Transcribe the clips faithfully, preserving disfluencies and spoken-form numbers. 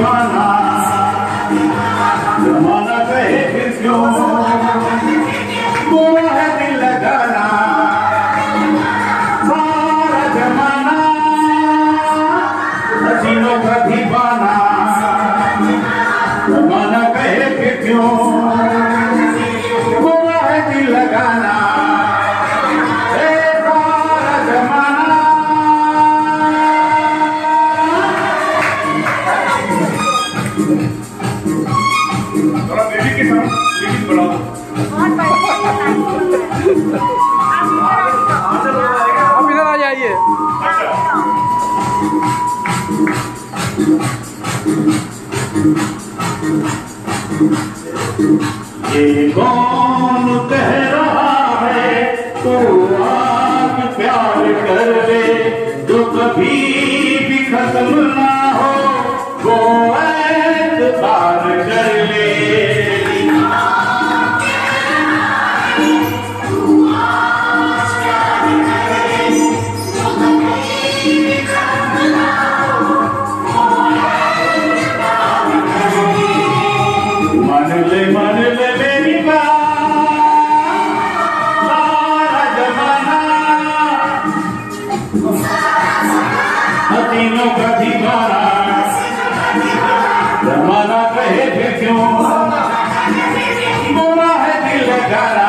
दीवाना, जमाना कहे फिर क्यों, बुरा है दिल लगाना, सारा जमाना हसीनों का दीवाना, जमाना कहे फिर क्यों, बुरा है दिल लगाना, सारा जमाना। थोड़ा बेबी के साथ बेबी बढ़ाओ। आप इधर आ जाइए। ये कौन कह रहा है तू आज प्यार कर ले, जो कभी भी खत्म ना हो वो एतबार कर ले। मान ले मान ले मेरी बात, सारा जमाना हसीनों का दीवाना, जमाना कहे फिर क्यों, बुरा है दिल लगाना,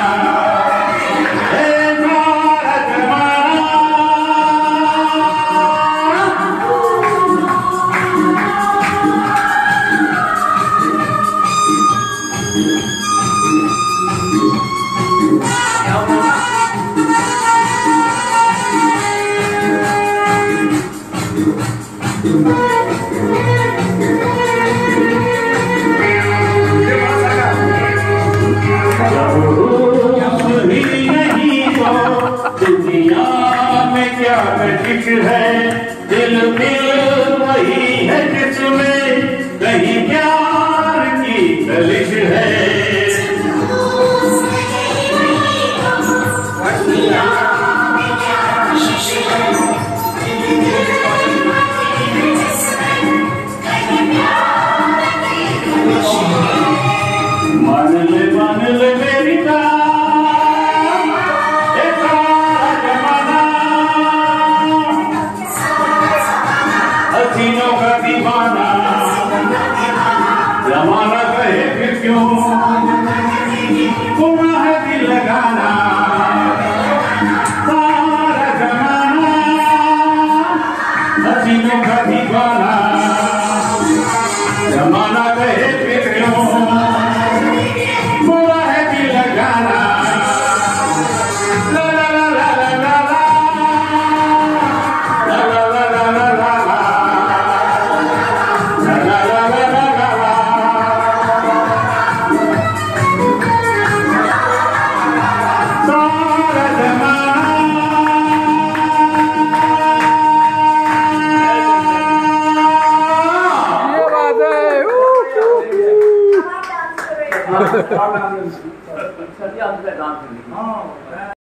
सारा जमाना। दुनिया में क्या कशिश है, दिल दिल वही है जिसमें कहीं प्यार की कलिश है। मान ले मान ले मेरी बात, हसीनों का दीवाना, जमाना कहे फिर क्यों, बुरा है दिल लगाना, सारा जमाना हसीनों का दीवाना, जमाना कहे फिर क्यों, बुरा है दिल लगाना। ला ला ला ला ला ला ला ला ला ला ला ला। ये बात है।